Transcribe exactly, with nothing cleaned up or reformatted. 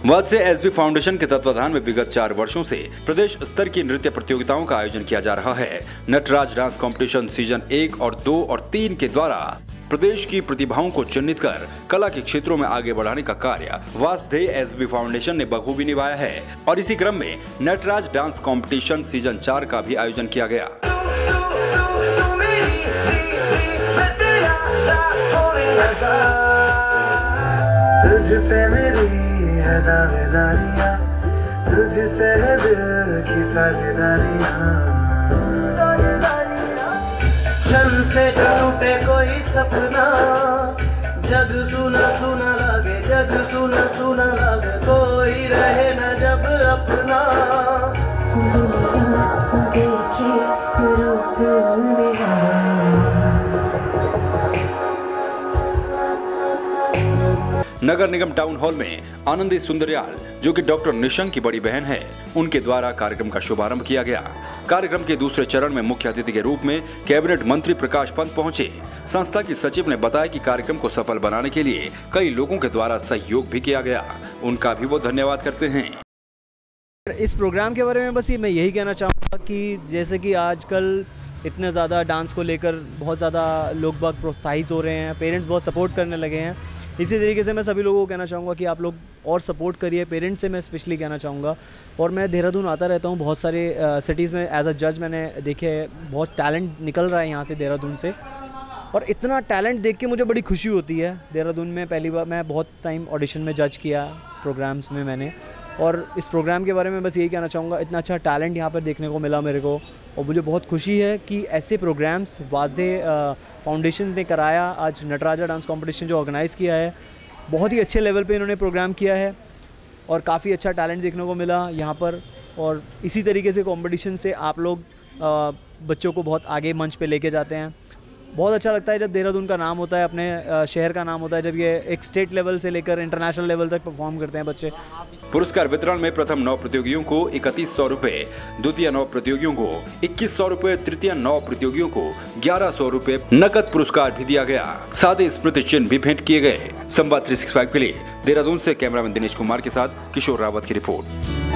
Vatsya SB foundation के तत्वाधान में विगत चार वर्षों से प्रदेश स्तर की नृत्य प्रतियोगिताओं का आयोजन किया जा रहा है। नटराज डांस कंपटीशन सीजन एक और दो और तीन के द्वारा प्रदेश की प्रतिभाओं को चिन्हित कर कला के क्षेत्रों में आगे बढ़ाने का कार्य वात्स्य एसबी फाउंडेशन ने बखूबी निभाया है और इसी क्रम में नटराज डांस कंपटीशन सीजन चार का भी आयोजन किया गया। तुझ पे मेरी है दावेदारियां, तुझसे है दिल की साझेदारियां, क्षण से टूटे कोई सपना, जग सुना सुना लगे, जग सुना सुना लगे, कोई रहे न जब अपना। देखे रूप मेरा नगर निगम टाउन हॉल में आनंदी सुंदरयाल, जो कि डॉक्टर निशंक की बड़ी बहन है, उनके द्वारा कार्यक्रम का शुभारंभ किया गया। कार्यक्रम के दूसरे चरण में मुख्य अतिथि के रूप में कैबिनेट मंत्री प्रकाश पंत पहुंचे। संस्था की सचिव ने बताया कि कार्यक्रम को सफल बनाने के लिए कई लोगों के द्वारा सहयोग भी किया गया। उनका भी वो धन्यवाद करते हैं। इस प्रोग्राम के बारे में बस ये मैं यही कहना चाहूँगा कि जैसे कि आजकल इतने ज़्यादा डांस को लेकर बहुत ज़्यादा लोग बहुत प्रोत्साहित हो रहे हैं, पेरेंट्स बहुत सपोर्ट करने लगे हैं। इसी तरीके से मैं सभी लोगों को कहना चाहूँगा कि आप लोग और सपोर्ट करिए। पेरेंट्स से मैं स्पेशली कहना चाहूँगा। और मैं देहरादून आता रहता हूँ, बहुत सारे सिटीज़ में एज अ जज मैंने देखे बहुत टैलेंट निकल रहा है यहाँ से देहरादून से, और इतना टैलेंट देख के मुझे बड़ी खुशी होती है। देहरादून में पहली बार मैं बहुत टाइम ऑडिशन में जज किया प्रोग्राम्स में मैंने, और इस प्रोग्राम के बारे में बस यही कहना चाहूँगा, इतना अच्छा टैलेंट यहाँ पर देखने को मिला मेरे को, और मुझे बहुत खुशी है कि ऐसे प्रोग्राम्स वात्स्य फाउंडेशन ने कराया। आज नटराजा डांस कंपटीशन जो ऑर्गेनाइज़ किया है, बहुत ही अच्छे लेवल पे इन्होंने प्रोग्राम किया है और काफ़ी अच्छा टैलेंट देखने को मिला यहाँ पर। और इसी तरीके से कंपटीशन से आप लोग आ, बच्चों को बहुत आगे मंच पे लेके जाते हैं। बहुत अच्छा लगता है जब देहरादून का नाम होता है, अपने शहर का नाम होता है, जब ये एक स्टेट लेवल से लेकर इंटरनेशनल लेवल तक परफॉर्म करते हैं बच्चे। पुरस्कार वितरण में प्रथम नौ प्रतियोगियों को इकतीस सौ रुपए, द्वितीय नौ प्रतियोगियों को इक्कीस सौ रुपए, तृतीय नौ प्रतियोगियों को ग्यारह सौ रुपए नकद पुरस्कार भी दिया गया। साथ ही स्मृति चिन्ह भी भेंट किए गए। संवाद तीन सौ पैंसठ के लिए देहरादून से कैमरामैन दिनेश कुमार के साथ किशोर रावत की रिपोर्ट।